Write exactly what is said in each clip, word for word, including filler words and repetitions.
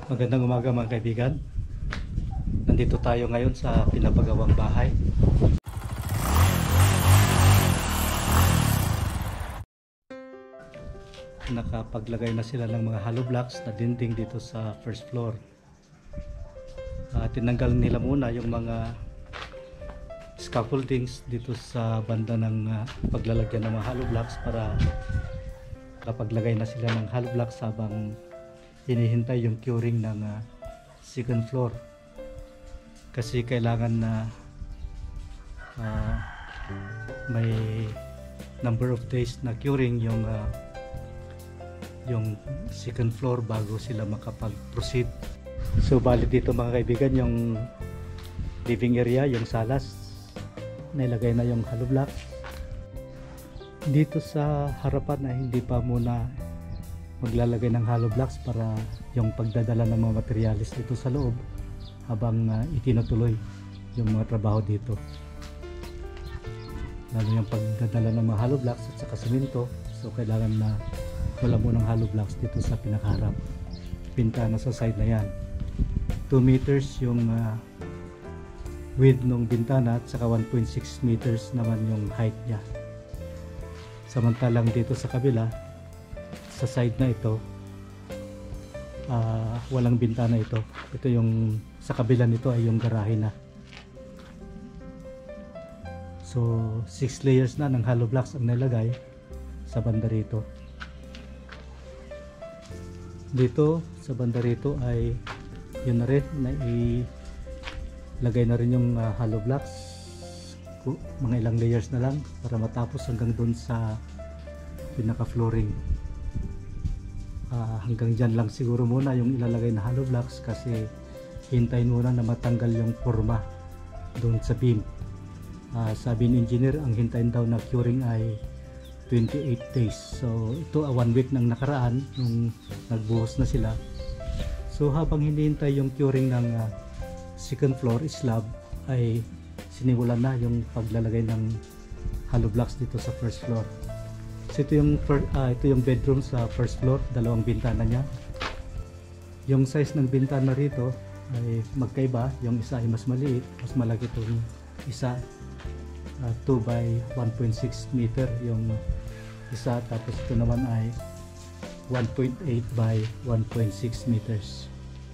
Magandang umaga mga kaibigan. Nandito tayo ngayon sa pinapagawang bahay. Nakapaglagay na sila ng mga hollow blocks na dinding dito sa first floor. Uh, tinanggal nila muna yung mga scaffoldings dito sa banda ng uh, paglalagyan ng mga hollow blocks para kapaglagay na sila ng hollow blocks habang hinihintay yung curing ng uh, second floor, kasi kailangan na uh, may number of days na curing yung uh, yung second floor bago sila makapag-proceed. So bali dito mga kaibigan, yung living area, yung salas, nailagay na yung hollow blocks. Dito sa harapan ay hindi pa muna maglalagay ng hollow blocks para yung pagdadala ng mga materialis dito sa loob habang uh, itinutuloy yung mga trabaho dito, lalo yung pagdadala ng mga hollow blocks at saka simento. So kailangan na wala mo ng hollow blocks dito sa pinakaharap, bintana sa side na yan. Two meters yung uh, width ng bintana at saka one point six meters naman yung height nya. Samantalang dito sa kabila, sa side na ito, uh, walang bintana ito. Ito yung sa kabila nito ay yung garahe na. So six layers na ng hollow blocks ang nilagay sa banda rito. Dito sa banda rito ay yun na rin, na ilagay na rin yung uh, hollow blocks. Mga ilang layers na lang para matapos hanggang dun sa pinaka flooring. Uh, hanggang dyan lang siguro muna yung ilalagay na hollow blocks, kasi hintayin muna na matanggal yung forma doon sa beam. Uh, sabi ng engineer, ang hintayin daw na curing ay twenty-eight days. So ito uh, one week nang nakaraan nung nagbuhos na sila. So habang hinihintay yung curing ng uh, second floor slab ay sinimulan na yung paglalagay ng hollow blocks dito sa first floor. So ito yung, uh, ito yung bedroom sa first floor, dalawang bintana niya. Yung size ng bintana rito ay magkaiba. Yung isa ay mas maliit, mas malaki itong isa, uh, two by one point six meter yung isa, tapos ito naman ay one point eight by one point six meters.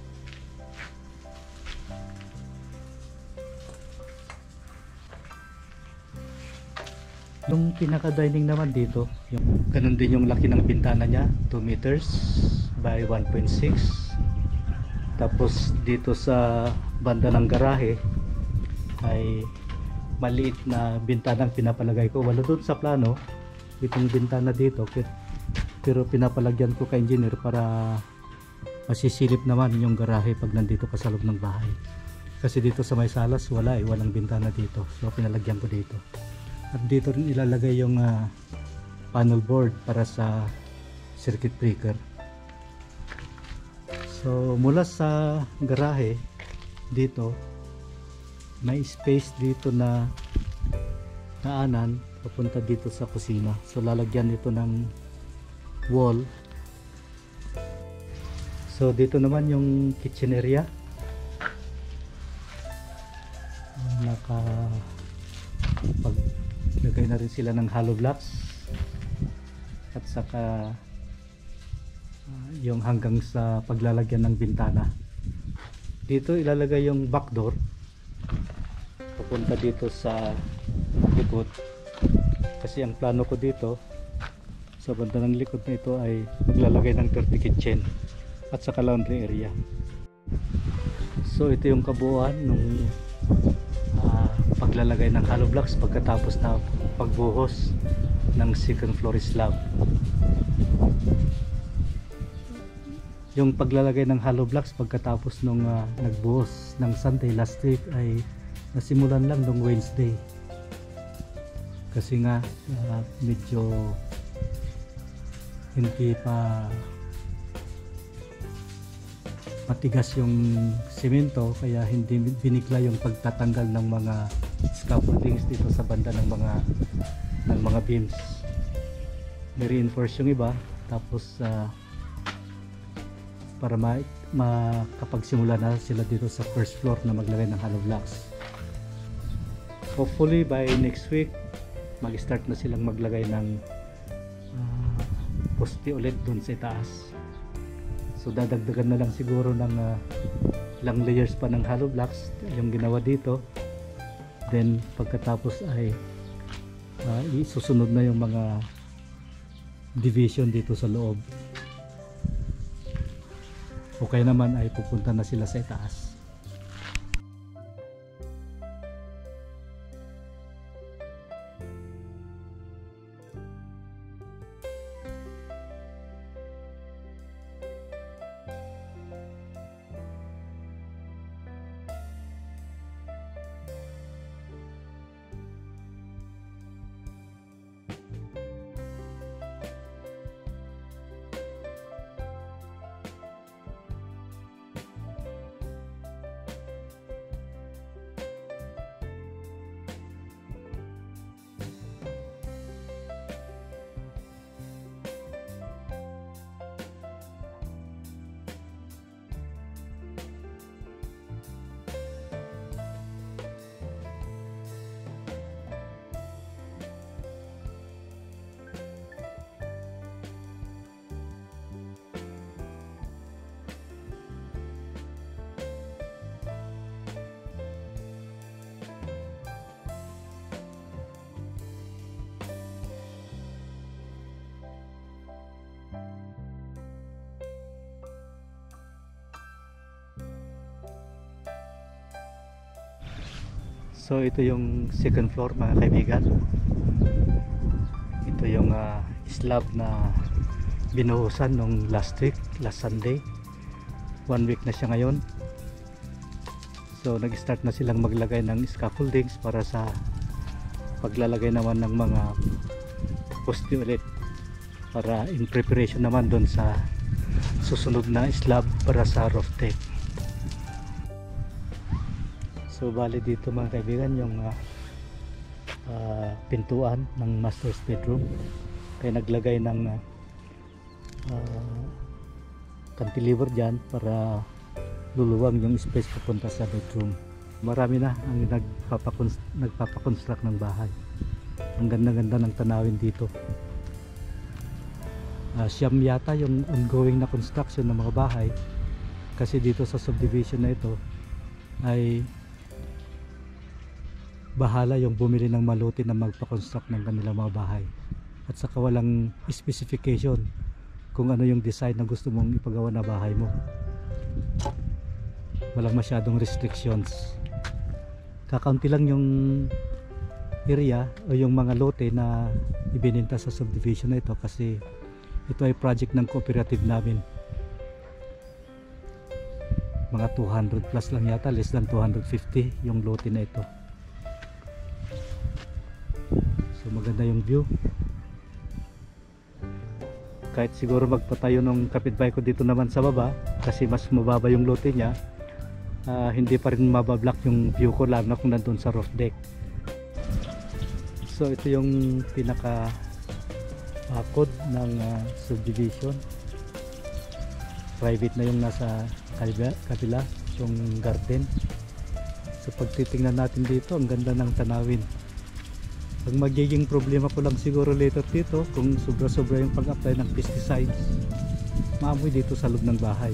Yung pinaka dining naman dito, yung ganun din yung laki ng bintana niya, two meters by one point six. Tapos dito sa banda ng garahe ay maliit na bintana ang pinapalagay ko. Wala doon sa plano itong bintana dito, pero pinapalagyan ko kay engineer para masisilip naman yung garahe pag nandito ka sa loob ng bahay. Kasi dito sa may salas wala eh, walang bintana dito, so pinalagyan ko dito. At dito rin ilalagay yung uh, panel board para sa circuit breaker. So mula sa garahe dito may space dito na daanan papunta dito sa kusina. So lalagyan nito ng wall. So dito naman yung kitchen area. Naka pag lagay na rin sila ng hollow blocks at saka uh, yung hanggang sa paglalagyan ng bintana. Dito ilalagay yung back door papunta dito sa likod, kasi ang plano ko dito sa banda ng likod na ito ay maglalagay ng dirty kitchen at saka laundry area. So ito yung kabuuan nung paglalagay ng hollow blocks pagkatapos na pagbuhos ng second floor slab. Yung paglalagay ng hollow blocks pagkatapos nung uh, nagbuhos ng Sunday last week ay nasimulan lang nung Wednesday, kasi nga uh, medyo hindi pa matigas yung semento, kaya hindi binigla yung pagtatanggal ng mga scaffoldings dito sa banda ng mga ng mga beams. Ni-reinforce yung iba, tapos uh, para ma makapagsimula na sila dito sa first floor na maglagay ng hollow blocks. Hopefully by next week mag-start na silang maglagay ng uh, poste ulit dun sa itaas. So dadagdagan na lang siguro ng uh, ilang layers pa ng hollow blocks yung ginawa dito. Then pagkatapos ay uh, isusunod na yung mga division dito sa loob. O kaya naman ay pupunta na sila sa itaas. So ito yung second floor mga kaibigan. Ito yung uh, slab na binuhusan nung last week, last Sunday. One week na siya ngayon. So nag-start na silang maglagay ng scaffoldings para sa paglalagay naman ng mga poste ulit, para in preparation naman doon sa susunod na slab para sa roof deck. So bali dito mga kaibigan yung uh, uh, pintuan ng master's bedroom, kaya naglagay ng uh, uh, cantilever dyan para luluwang yung space papunta sa bedroom. Marami na ang nagpapakonstruct ng bahay. Ang ganda-ganda ng tanawin dito. Uh, siyam yata yung ongoing na construction ng mga bahay, kasi dito sa subdivision na ito ay bahala yung bumili ng maluti na magpa-construct ng kanilang mga bahay, at saka walang specification kung ano yung design na gusto mong ipagawa na bahay mo. Walang masyadong restrictions. Kakaunti lang yung area o yung mga lote na ibininta sa subdivision na ito, kasi ito ay project ng cooperative namin. Mga two hundred plus lang yata, less than two hundred fifty yung lote na ito. So maganda yung view. Kahit siguro magpatayo ng kapitbahay ko dito naman sa baba, kasi mas mababa yung lote niya, uh, hindi pa rin mabablock yung view ko, lalo na kung nandun sa roof deck. So ito yung pinaka uh, code ng uh, subdivision. Private na yung nasa kabila, kabila yung garden. So pag titingnan natin dito, ang ganda ng tanawin. Ang magiging problema ko lang siguro later dito, kung sobra-sobra yung pag-apply ng pesticides, maamoy dito sa loob ng bahay.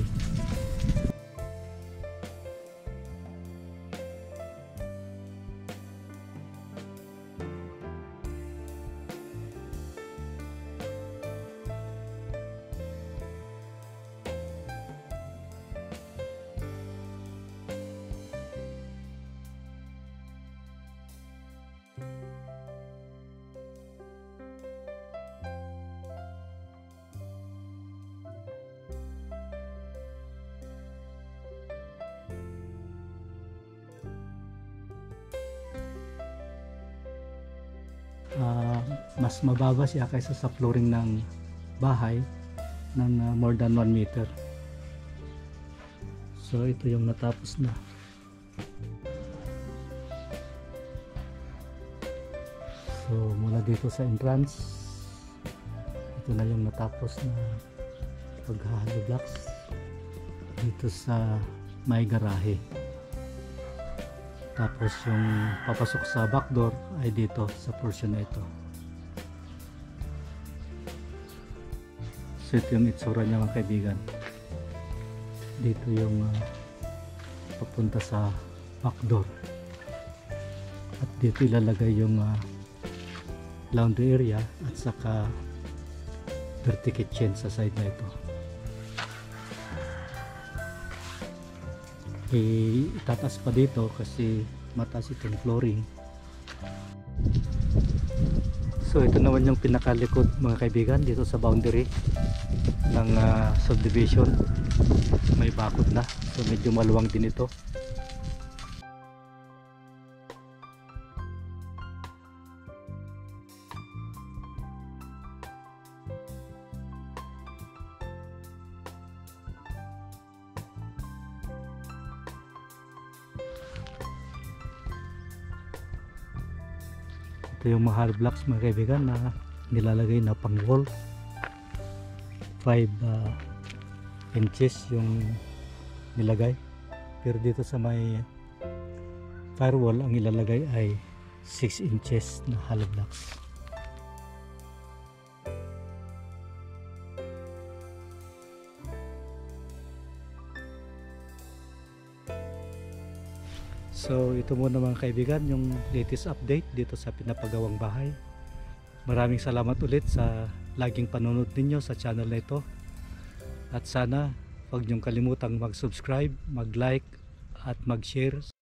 Uh, mas mababa siya kaysa sa flooring ng bahay ng uh, more than one meter. So ito yung natapos na. So mula dito sa entrance, ito na yung natapos na pag-hollow blocks. dito sa may garahe. Tapos yung papasok sa back door ay dito sa portion na ito. So ito yung itsura niya mga kaibigan. Dito yung uh, papunta sa back door. At dito ilalagay yung uh, laundry area at saka dirty kitchen sa side na ito. E, itataas pa dito kasi mataas itong flooring. So ito naman yung pinakalikod mga kaibigan dito sa boundary ng uh, subdivision. May bakod na, so medyo maluwang din ito. Ito yung mahal blocks mga kaibigan na nilalagay na pang wall. five uh, inches yung nilagay, pero dito sa may firewall ang ilalagay ay six inches na hollow blocks. So ito muna mga kaibigan yung latest update dito sa pinapagawang bahay. Maraming salamat ulit sa laging panonood ninyo sa channel na ito. At sana huwag niyong kalimutang mag-subscribe, mag-like at mag-share